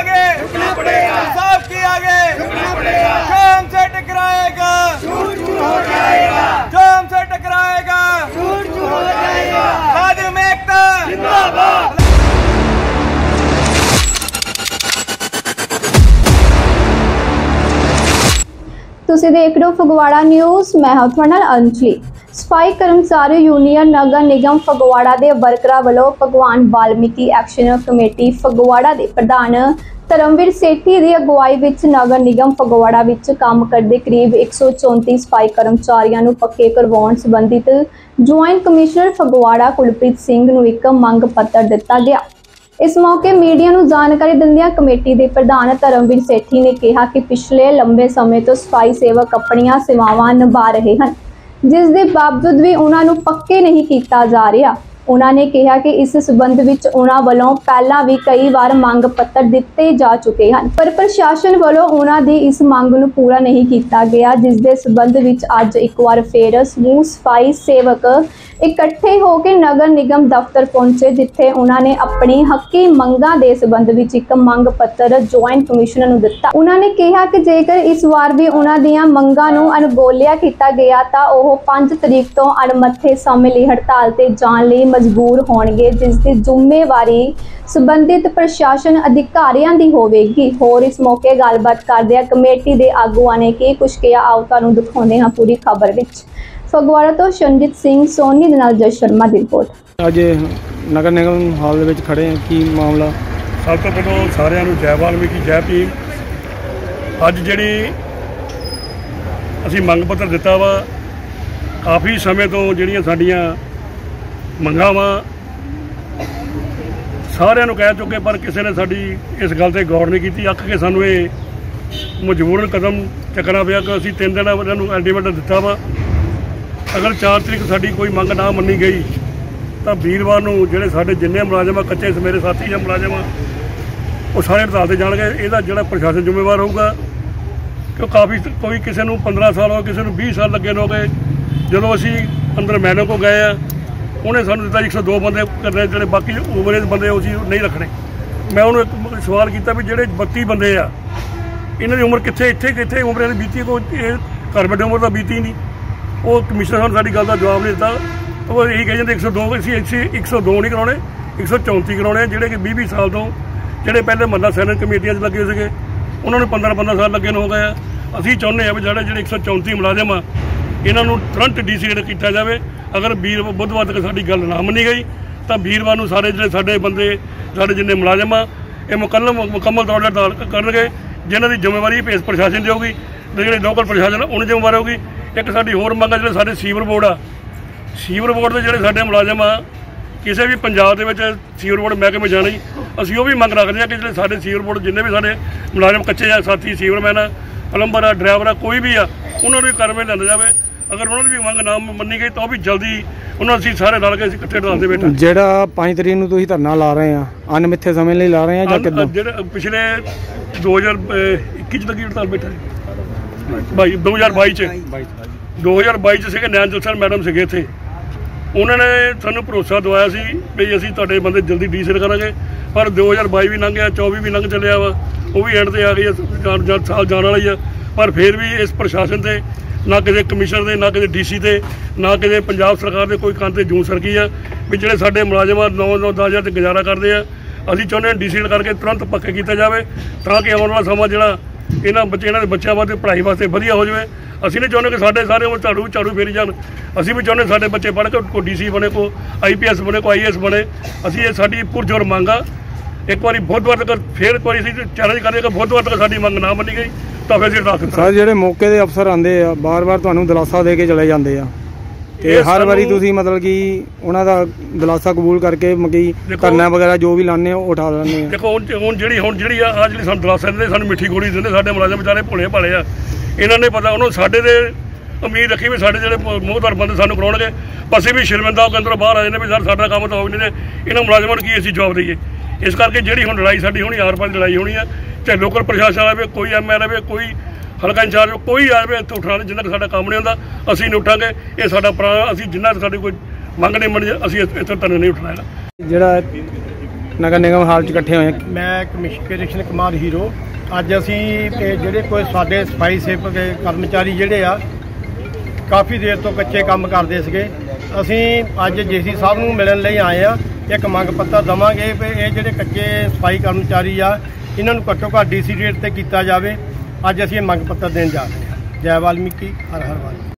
आगे झुकना पड़ेगा, इंसाफ के आगे झुकना पड़ेगा। जो हमसे टकराएगा झूठ हो जाएगा, जो हमसे टकराएगा झूठ हो जाएगा। खादिम एकता जिंदाबाद। ਤੁਸੀਂ ਦੇਖ ਰਹੇ ਹੋ ਫਗਵਾੜਾ ਨਿਊਜ਼। ਮੈਂ ਹਾਂ ਤੁਹਾਡੇ ਨਾਲ ਅੰਜਲੀ। ਸਫਾਈ ਕਰਮਚਾਰੀ ਯੂਨੀਅਨ ਨਗਰ ਨਿਗਮ ਫਗਵਾੜਾ ਦੇ ਵਰਕਰਾਂ ਵੱਲੋਂ ਭਗਵਾਨ ਵਾਲਮੀਕੀ ਐਕਸ਼ਨ ਕਮੇਟੀ ਫਗਵਾੜਾ ਦੇ ਪ੍ਰਧਾਨ ਧਰਮਵੀਰ ਸੇਠੀ ਦੀ ਅਗਵਾਈ ਵਿੱਚ ਨਗਰ ਨਿਗਮ ਫਗਵਾੜਾ ਵਿੱਚ ਕੰਮ ਕਰਦੇ ਕਰੀਬ 134 ਸਫਾਈ ਕਰਮਚਾਰੀਆਂ ਨੂੰ ਪੱਕੇ ਕਰਵਾਉਣ ਸੰਬੰਧਿਤ ਜੁਆਇੰਟ ਕਮਿਸ਼ਨਰ ਫਗਵਾੜਾ ਕੁਲਪ੍ਰੀਤ ਸਿੰਘ ਨੂੰ ਇੱਕ ਮੰਗ ਪੱਤਰ ਦਿੱਤਾ ਗਿਆ। इस मौके मीडिया ਨੂੰ ਜਾਣਕਾਰੀ ਦਿੰਦਿਆਂ ਕਮੇਟੀ ਦੇ ਪ੍ਰਧਾਨ ਧਰਮਵੀਰ ਸੇਠੀ ਨੇ ਕਿਹਾ ਕਿ ਪਿਛਲੇ ਲੰਬੇ ਸਮੇਂ ਤੋਂ ਸਫਾਈ ਸੇਵਕ ਆਪਣੀਆਂ ਸੇਵਾਵਾਂ ਨਿਭਾ ਰਹੇ ਹਨ, ਜਿਸ ਦੇ ਬਾਵਜੂਦ ਵੀ ਉਹਨਾਂ ਨੂੰ ਪੱਕੇ ਨਹੀਂ ਕੀਤਾ ਜਾ ਰਿਹਾ। ਉਹਨਾਂ ਨੇ ਕਿਹਾ ਕਿ ਇਸ ਸਬੰਧ ਵਿੱਚ ਉਹਨਾਂ ਵੱਲੋਂ ਪਹਿਲਾਂ ਵੀ ਕਈ ਵਾਰ ਮੰਗ ਪੱਤਰ ਦਿੱਤੇ ਜਾ ਚੁੱਕੇ ਹਨ, ਪਰ ਪ੍ਰਸ਼ਾਸਨ ਵੱਲੋਂ ਉਹਨਾਂ ਦੀ ਇਸ ਮੰਗ ਨੂੰ ਪੂਰਾ ਨਹੀਂ ਕੀਤਾ ਗਿਆ, ਜਿਸ ਦੇ ਸਬੰਧ ਵਿੱਚ ਅੱਜ ਇੱਕ ਵਾਰ ਫੇਰ ਸਮੂਹ ਸਫਾਈ ਸੇਵਕ ਇਕੱਠੇ ਹੋ ਕੇ ਨਗਰ ਨਿਗਮ ਦਫ਼ਤਰ ਪਹੁੰਚੇ, ਜਿੱਥੇ ਉਹਨਾਂ ਨੇ ਆਪਣੀ ਹੱਕੀ ਮੰਗਾਂ ਦੇ ਸਬੰਧ ਵਿੱਚ ਇੱਕ ਮੰਗ ਪੱਤਰ ਜੁਆਇੰਟ ਕਮਿਸ਼ਨਰ ਨੂੰ ਦਿੱਤਾ। ਉਹਨਾਂ ਨੇ ਕਿਹਾ ਕਿ ਜੇਕਰ ਇਸ ਵਾਰ ਵੀ ਉਹਨਾਂ ਦੀਆਂ ਮੰਗਾਂ ਨੂੰ ਅਣਗੌਲਿਆ ਕੀਤਾ ਗਿਆ ਤਾਂ ਉਹ 5 ਤਰੀਕ ਤੋਂ ਅਣਮੱਥੇ ਸਮੇਂ ਲਈ ਹੜਤਾਲ ਤੇ ਜਾਣ ਲਈ ਮਜਬੂਰ ਹੋਣਗੇ, ਜਿਸ ਦੀ ਜ਼ਿੰਮੇਵਾਰੀ ਸੰਬੰਧਿਤ ਪ੍ਰਸ਼ਾਸਨ ਅਧਿਕਾਰੀਆਂ ਦੀ ਹੋਵੇਗੀ। ਹੋਰ ਇਸ ਮੌਕੇ ਗੱਲਬਾਤ ਕਰਦਿਆਂ ਕਮੇਟੀ ਦੇ ਆਗੂਆਂ ਨੇ ਕੀ ਕੁਝ ਕਿਹਾ, ਆਓ ਤੁਹਾਨੂੰ ਦਿਖਾਉਂਦੇ ਹਾਂ ਪੂਰੀ ਖਬਰ ਵਿੱਚ। ਫਗਵਾੜਾ ਤੋਂ ਸ਼ਨਜੀਤ ਸਿੰਘ ਸੋਨੀ ਦੇ ਨਾਲ ਜਸ ਸ਼ਰਮਾ ਦੀ ਰਿਪੋਰਟ। ਅੱਜ ਨਗਰ ਨਿਗਮ ਹਾਲ ਦੇ ਵਿੱਚ ਖੜੇ ਹਾਂ, ਕੀ ਮਾਮਲਾ? ਸਭ ਤੋਂ ਪਹਿਲਾਂ ਸਾਰਿਆਂ ਨੂੰ ਜੈ ਵਾਲਮੀਕੀ ਜੈ ਭੀਮ। ਅੱਜ ਜਿਹੜੀ ਅਸੀਂ ਮੰਗ ਪੱਤਰ ਦਿੱਤਾ ਵਾ, ਕਾਫੀ ਸਮੇਂ ਤੋਂ ਜਿਹੜੀਆਂ ਸਾਡੀਆਂ ਮੰਗਾਂ ਵਾ ਸਾਰਿਆਂ ਨੂੰ ਕਹਿ ਚੁੱਕੇ, ਪਰ ਕਿਸੇ ਨੇ ਸਾਡੀ ਇਸ ਗੱਲ ਤੇ ਗੌਰ ਨਹੀਂ ਕੀਤੀ। ਅੱਕ ਕੇ ਸਾਨੂੰ ਇਹ ਮਜਬੂਰਨ ਕਦਮ ਚੱਕਣਾ ਪਿਆ ਕਿ ਅਸੀਂ 3 ਦਿਨ ਇਹਨਾਂ ਨੂੰ ਅਲਟੀਮੇਟਮ ਦਿੱਤਾ ਵਾ। ਅਗਰ 4 ਤਰੀਕ ਸਾਡੀ ਕੋਈ ਮੰਗ ਨਾ ਮੰਨੀ ਗਈ ਤਾਂ ਵੀਰਵਾਰ ਨੂੰ ਜਿਹੜੇ ਸਾਡੇ ਜਿੰਨੇ ਮੁਲਾਜ਼ਮ ਆ, ਕੱਚੇ ਮੇਰੇ ਸਾਥੀ ਜਾਂ ਮੁਲਾਜ਼ਮ ਆ, ਉਹ ਸਾਰੇ ਹੜਤਾਲ ਤੇ ਜਾਣਗੇ। ਇਹਦਾ ਜਿਹੜਾ ਪ੍ਰਸ਼ਾਸਨ ਜ਼ਿੰਮੇਵਾਰ ਹੋਊਗਾ, ਕਿਉਂ ਕਾਫੀ ਕੋਈ ਕਿਸੇ ਨੂੰ 15 ਸਾਲ ਹੋ ਗਏ, ਕਿਸੇ ਨੂੰ 20 ਸਾਲ ਲੱਗੇ ਹੋ ਗਏ। ਜਦੋਂ ਅਸੀਂ ਅੰਦਰ ਮੈਨੋ ਕੋ ਗਏ ਆ, ਉਹਨੇ ਸਾਨੂੰ ਦਿੱਤਾ 102 ਬੰਦੇ ਕਰਨੇ, ਜਿਹੜੇ ਬਾਕੀ ਓਵਰੇਜ ਬੰਦੇ ਉਹ ਅਸੀਂ ਨਹੀਂ ਰੱਖਣੇ। ਮੈਂ ਉਹਨੂੰ ਇੱਕ ਸਵਾਲ ਕੀਤਾ ਵੀ ਜਿਹੜੇ 32 ਬੰਦੇ ਆ, ਇਹਨਾਂ ਦੀ ਉਮਰ ਕਿੱਥੇ ਇੱਥੇ ਉਮਰ ਦੀ ਬੀਤੀ, ਕੋਈ ਇਹ ਘਰ ਬੈਠੇ ਉਮਰ ਤਾਂ ਬੀਤੀ ਨਹੀਂ। ਉਹ ਕਮਿਸ਼ਨਰ ਸਾਨੂੰ ਸਾਡੀ ਗੱਲ ਦਾ ਜਵਾਬ ਨਹੀਂ ਦਿੱਤਾ। ਉਹ ਇਹੀ ਕਹੀ ਜਾਂਦੇ 102 ਅਸੀਂ 102 ਨਹੀਂ ਕਰਾਉਣੇ, 134 ਕਰਾਉਣੇ, ਜਿਹੜੇ ਕਿ 20 ਸਾਲ ਤੋਂ ਜਿਹੜੇ ਪਹਿਲੇ ਮਹੱਲਾ ਸੈਨਿਕ ਕਮੇਟੀਆਂ 'ਚ ਲੱਗੇ ਸੀਗੇ, ਉਹਨਾਂ ਨੂੰ 15 ਸਾਲ ਲੱਗੇ ਨੂੰ ਹੋ ਗਏ ਆ। ਅਸੀਂ ਚਾਹੁੰਦੇ ਹਾਂ ਵੀ ਜਿਹੜੇ 134 ਮੁਲਾਜ਼ਮ ਆ, ਇਹਨਾਂ ਨੂੰ ਤੁਰੰਤ ਡੀਸੀਡ ਕੀਤਾ ਜਾਵੇ। ਅਗਰ ਬੁੱਧਵਾਰ ਤੱਕ ਸਾਡੀ ਗੱਲ ਨਾ ਮੰਨੀ ਗਈ ਤਾਂ ਵੀਰਵਾਰ ਨੂੰ ਸਾਰੇ ਜਿਹੜੇ ਸਾਡੇ ਬੰਦੇ, ਸਾਡੇ ਜਿੰਨੇ ਮੁਲਾਜ਼ਮ ਆ, ਇਹ ਮੁਕੰਮਲ ਤੌਰ ਤੇ ਕਰਨਗੇ, ਜਿਨ੍ਹਾਂ ਦੀ ਜ਼ਿੰਮੇਵਾਰੀ ਭੇਸ ਪ੍ਰਸ਼ਾਸਨ ਦੀ ਹੋਊਗੀ, ਜਿਹੜੇ ਲੋਕਲ ਪ੍ਰਸ਼ਾਸਨ ਉਹਨੂੰ ਜ਼ਿੰਮੇਵਾਰ ਹੋਊਗੀ। ਇੱਕ ਸਾਡੀ ਹੋਰ ਮੰਗ ਆ, ਜਿਹੜੇ ਸਾਡੇ ਸੀਵਰ ਬੋਰਡ ਆ, ਸੀਵਰ ਬੋਰਡ ਦੇ ਜਿਹੜੇ ਸਾਡੇ ਮੁਲਾਜ਼ਮ ਆ, ਕਿਸੇ ਵੀ ਪੰਜਾਬ ਦੇ ਵਿੱਚ ਸੀਵਰ ਬੋਰਡ ਮਹਿਕਮੇ ਜਾਣਾ ਹੀ, ਅਸੀਂ ਉਹ ਵੀ ਮੰਗ ਰੱਖਦੇ ਹਾਂ ਕਿ ਜਿਹੜੇ ਸਾਡੇ ਸੀਵਰ ਬੋਰਡ ਜਿੰਨੇ ਵੀ ਸਾਡੇ ਮੁਲਾਜ਼ਮ ਕੱਚੇ ਆ, ਸਾਥੀ ਸੀਵਰਮੈਨ ਆ, ਪਲੰਬਰ ਆ, ਡਰਾਈਵਰ ਆ, ਕੋਈ ਵੀ ਆ, ਉਹਨਾਂ ਨੂੰ ਵੀ ਕਾਰਵਾਈ ਲਿਆਂਦਾ ਜਾਵੇ। ਅਗਰ ਉਹਨਾਂ ਦੀ ਵੀ ਮੰਗ ਨਾ ਮੰਨੀ ਗਈ ਤਾਂ ਉਹ ਵੀ ਜਲਦੀ ਉਹਨਾਂ ਅਸੀਂ ਸਾਰੇ ਰਲ ਕੇ ਅਸੀਂ ਇਕੱਠੇ ਹੜਤਾਲ ਤੇ ਬੈਠੇ। ਜਿਹੜਾ 5 ਤਰੀਕ ਨੂੰ ਤੁਸੀਂ ਧਰਨਾ ਲਾ ਰਹੇ ਆ, ਅਣਮਿੱਥੇ ਸਮੇਂ ਲਈ ਲਾ ਰਹੇ ਆ ਜਾਂ ਕਿੱਦਾਂ? ਜਿਹੜੇ ਪਿਛਲੇ 2021 ਚ ਲੱਗੀ ਹੜਤਾਲ ਬੈਠੇ 2022 ਚ ਸੀਗੇ ਨੈਣ ਜੋਸਰ ਮੈਡਮ ਸੀਗੇ ਇੱਥੇ, ਉਹਨਾਂ ਨੇ ਸਾਨੂੰ ਭਰੋਸਾ ਦਵਾਇਆ ਸੀ ਵੀ ਅਸੀਂ ਤੁਹਾਡੇ ਬੰਦੇ ਜਲਦੀ ਡੀਸਲ ਕਰਾਂਗੇ, ਪਰ 2022 ਵੀ ਲੰਘ ਗਿਆ, 24 ਵੀ ਲੰਘ ਚੱਲਿਆ ਵਾ, ਉਹ ਵੀ ਐਂਡ ਤੇ ਆ ਗਈ, ਸਾਲ ਜਾਣ ਵਾਲਾ ਹੀ ਆ। ਪਰ ਫਿਰ ਵੀ ਇਸ ਪ੍ਰਸ਼ਾਸਨ ਤੇ ਨਾ ਕਿਸੇ ਕਮਿਸ਼ਨਰ ਦੇ, ਨਾ ਕਿਸੇ ਡੀਸੀ ਤੇ, ਨਾ ਕਿਸੇ ਪੰਜਾਬ ਸਰਕਾਰ ਦੇ ਕੋਈ ਕੰਨ ਤੇ ਜੂੰ ਸਰਕੀ ਆ ਵੀ ਜਿਹੜੇ ਸਾਡੇ ਮੁਲਾਜ਼ਮ 9-10 ਹਜ਼ਾਰ ਤੇ ਗੁਜ਼ਾਰਾ ਕਰਦੇ ਆ। ਅਸੀਂ ਚਾਹੁੰਦੇ ਹਾਂ ਡੀਸੀਡ ਕਰਕੇ ਤੁਰੰਤ ਪੱਕੇ ਕੀਤਾ ਜਾਵੇ, ਤਾਂ ਕਿ ਆਉਣ ਵਾਲਾ ਸਮਾਂ ਜਿਹੜਾ ਇਹਨਾਂ ਦੇ ਬੱਚਿਆਂ ਵਾਸਤੇ ਪੜ੍ਹਾਈ ਵਾਸਤੇ ਵਧੀਆ ਹੋ ਜਾਵੇ। ਅਸੀਂ ਨਹੀਂ ਚਾਹੁੰਦੇ ਕਿ ਸਾਡੇ ਸਾਰੇ ਉਮਰ ਝਾੜੂ ਫੇਰੀ ਜਾਣ। ਅਸੀਂ ਵੀ ਚਾਹੁੰਦੇ ਸਾਡੇ ਬੱਚੇ ਪੜ੍ਹ ਕੇ ਕੋਈ ਡੀਸੀ ਬਣੇ, ਕੋਈ IPS ਬਣੇ, ਕੋਈ IAS ਬਣੇ। ਅਸੀਂ ਇਹ ਸਾਡੀ ਪੁਰਜੋਰ ਮੰਗ ਆ। ਇੱਕ ਵਾਰੀ ਬੁੱਧਵਾਰ ਤੱਕ ਫਿਰ ਇੱਕ ਵਾਰੀ ਅਸੀਂ ਚੈਲੰਜ ਕਰਦੇ ਕਿ ਬੁੱਧਵਾਰ ਤੱਕ ਸਾਡੀ ਮੰਗ ਨਾ ਮੰਨੀ ਗਈ ਤਾਂ ਫਿਰ ਅਸੀਂ ਦੱਸ ਸਰ, ਜਿਹੜੇ ਮੌਕੇ ਦੇ ਅਫਸਰ ਆਉਂਦੇ ਆ, ਬਾਰ-ਬਾਰ ਤੁਹਾਨੂੰ ਦਿਲਾਸਾ ਦੇ ਕੇ ਚਲੇ ਜਾਂਦੇ ਆ, ਤੇ ਹਰ ਵਾਰੀ ਤੁਸੀਂ ਮਤਲਬ ਕਿ ਉਹਨਾਂ ਦਾ ਦਿਲਾਸਾ ਕਬੂਲ ਕਰਕੇ ਧਰਨਾ ਵਗੈਰਾ ਜੋ ਵੀ ਲਾਉਂਦੇ ਉਹ ਉਠਾ ਲੈਂਦੇ ਆ। ਦੇਖੋ ਹੁਣ ਜਿਹੜੀ ਸਾਨੂੰ ਦਿਲਾਸਾ ਦਿੰਦੇ, ਸਾਨੂੰ ਮਿੱਠੀ ਗੋਲੀ ਦਿੰਦੇ, ਸਾਡੇ ਮੁਲਾਜ਼ਮ ਵਿਚਾਰੇ ਭੋਲੇ ਭਾਲੇ ਆ, ਇਹਨਾਂ ਨੇ ਪਤਾ ਉਹਨੂੰ ਸਾਡੇ ਦੇ ਉਮੀਦ ਰੱਖੀ ਵੀ ਸਾਡੇ ਜਿਹੜੇ ਮੋਹਤਰ ਬੰਦੇ ਸਾਨੂੰ ਕਰਾਉਣਗੇ, ਅਸੀਂ ਵੀ ਸ਼ਰਮਿੰਦਾ ਹੋ ਕੇ ਅੰਦਰੋਂ ਬਾਹਰ ਆ ਜਾਂਦੇ ਵੀ ਸਰ ਸਾਡਾ ਕੰਮ ਤਾਂ ਹੋ ਨਹੀਂ, ਇਹਨਾਂ ਮੁਲਾਜ਼ਮਾਂ ਨੂੰ ਕੀ ਅਸੀਂ ਜਵਾਬ ਦਈਏ। ਇਸ ਕਰਕੇ ਜਿਹੜੀ ਹੁਣ ਲੜਾਈ ਸਾਡੀ ਹੋਣੀ, ਆਰ-ਪਾਰ ਦੀ ਲੜਾਈ ਹੋਣੀ ਆ, ਚਾਹੇ ਲੋਕਲ ਪ੍ਰਸ਼ਾਸਨ ਆਵੇ, ਕੋਈ ML ਆਵੇ, ਕੋਈ ਹਲਕਾ ਇੰਚਾਰਜ ਕੋਈ ਆਵੇ, ਇੱਥੇ ਉੱਠਣਾ ਨਹੀਂ, ਜਿੰਨਾ ਸਾਡਾ ਕੰਮ ਨਹੀਂ ਹੁੰਦਾ ਅਸੀਂ ਨਹੀਂ ਉੱਠਾਂਗੇ। ਇਹ ਸਾਡਾ ਪੁਰਾਣਾ, ਅਸੀਂ ਜਿੰਨਾ ਸਾਡੀ ਕੋਈ ਮੰਗ ਨਹੀਂ ਮੰਨੀ, ਅਸੀਂ ਇੱਥੇ ਧਰਨੇ ਨਹੀਂ ਉੱਠਣਾ ਹੈਗਾ। ਜਿਹੜਾ ਨਗਰ ਨਿਗਮ ਹਾਲ 'ਚ ਇਕੱਠੇ ਹੋਏ ਹਾਂ। ਮੈਂ ਕ੍ਰਿਸ਼ਨ ਕੁਮਾਰ ਹੀਰੋ। ਅੱਜ ਅਸੀਂ ਜਿਹੜੇ ਕੋਈ ਸਾਡੇ ਸਫਾਈ ਸੇਵਕ ਕਰਮਚਾਰੀ ਜਿਹੜੇ ਆ ਕਾਫੀ ਦੇਰ ਤੋਂ ਕੱਚੇ ਕੰਮ ਕਰਦੇ ਸੀਗੇ, ਅਸੀਂ ਅੱਜ ਜੇਸੀ ਸਾਹਿਬ ਨੂੰ ਮਿਲਣ ਲਈ ਆਏ ਆ। ਇੱਕ ਮੰਗ ਪੱਤਰ ਦੇਵਾਂਗੇ ਵੀ ਇਹ ਜਿਹੜੇ ਕੱਚੇ ਸਫਾਈ ਕਰਮਚਾਰੀ ਆ ਇਹਨਾਂ ਨੂੰ ਘੱਟੋ ਘੱਟ DC ਰੇਟ ਤੇ ਕੀਤਾ ਜਾਵੇ। ਅੱਜ ਅਸੀਂ ਇਹ ਮੰਗ ਪੱਤਰ ਦੇਣ ਜਾ ਰਹੇ ਹਾਂ। ਜੈ ਵਾਲਮੀਕੀ, ਹਰ ਹਰ ਵਾਲਮੀਕੀ।